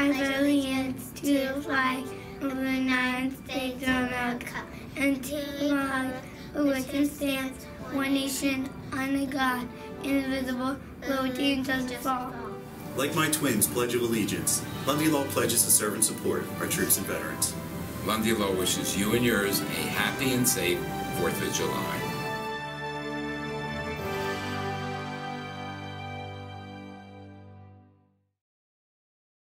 I pledge allegiance to the flag of the United States of America and to the republic for which it stands, one nation, under God, indivisible, with liberty and justice for all. Like my twins pledge of allegiance, Lundy Law pledges to serve and support our troops and veterans. Lundy Law wishes you and yours a happy and safe 4th of July.